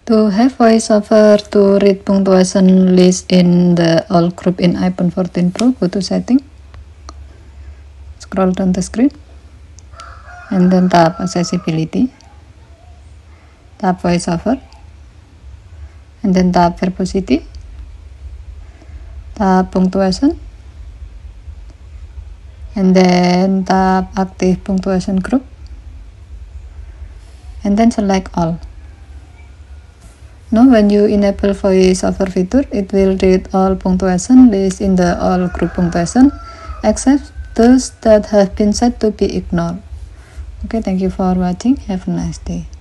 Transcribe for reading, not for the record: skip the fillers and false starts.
To have voiceover to read punctuation list in the all group in iPhone 14 Pro, go to setting, scroll down the screen, and then tap accessibility, tap voiceover, and then tap verbosity, tap punctuation, and then tap active punctuation group, and then select all. Now when you enable voiceover feature, it will read all punctuation list in the all group punctuation except those that have been set to be ignored. Okay, thank you for watching. Have a nice day.